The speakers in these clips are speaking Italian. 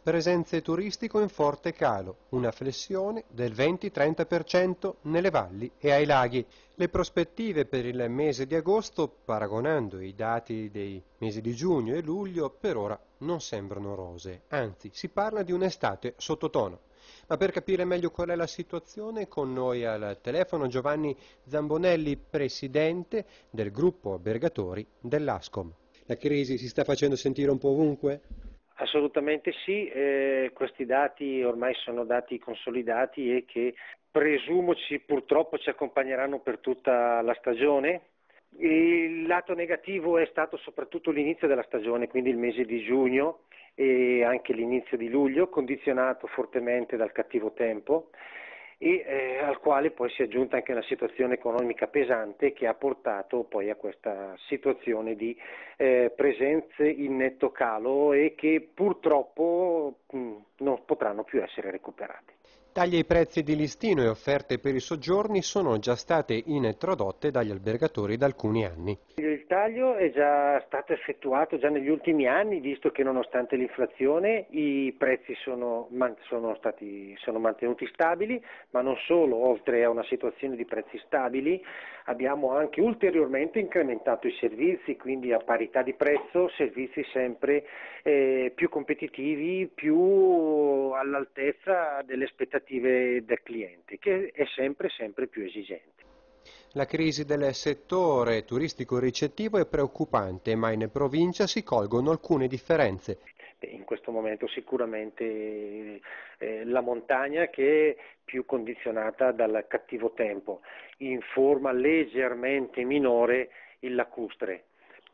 Presenze turistico in forte calo, una flessione del 20-30% nelle valli e ai laghi. Le prospettive per il mese di agosto, paragonando i dati dei mesi di giugno e luglio, per ora non sembrano rosee, anzi si parla di un'estate sottotono. Ma per capire meglio qual è la situazione, con noi al telefono Giovanni Zambonelli, presidente del gruppo albergatori dell'Ascom. La crisi si sta facendo sentire un po' ovunque? Assolutamente sì, questi dati ormai sono dati consolidati e che presumo purtroppo ci accompagneranno per tutta la stagione. Il lato negativo è stato soprattutto l'inizio della stagione, quindi il mese di giugno e anche l'inizio di luglio, condizionato fortemente dal cattivo tempo e al quale poi si è aggiunta anche una situazione economica pesante che ha portato poi a questa situazione di presenze in netto calo e che purtroppo non potranno più essere recuperate. Tagli ai prezzi di listino e offerte per i soggiorni sono già state introdotte dagli albergatori da alcuni anni. Il taglio è già stato effettuato già negli ultimi anni, visto che nonostante l'inflazione i prezzi sono mantenuti stabili, ma non solo, oltre a una situazione di prezzi stabili abbiamo anche ulteriormente incrementato i servizi, quindi a parità di prezzo servizi sempre più competitivi, più all'altezza delle aspettative del cliente, che è sempre più esigente. La crisi del settore turistico ricettivo è preoccupante, ma in provincia si colgono alcune differenze. In questo momento sicuramente la montagna che è più condizionata dal cattivo tempo, in forma leggermente minore il lacustre,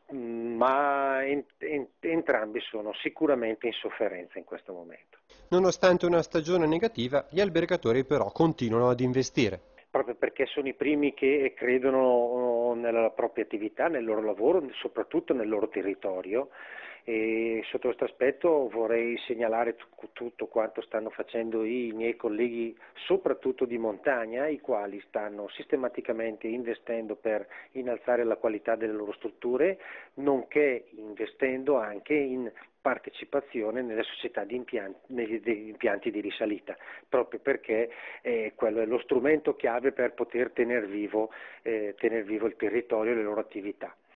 ma entrambi sono sicuramente in sofferenza in questo momento. Nonostante una stagione negativa, gli albergatori però continuano ad investire. Proprio perché sono i primi che credono nella propria attività, nel loro lavoro, soprattutto nel loro territorio. E sotto questo aspetto vorrei segnalare tutto quanto stanno facendo i miei colleghi, soprattutto di montagna, i quali stanno sistematicamente investendo per innalzare la qualità delle loro strutture, nonché investendo anche in partecipazione nelle società negli impianti di risalita, proprio perché quello è lo strumento chiave per poter tener vivo il territorio e le loro attività.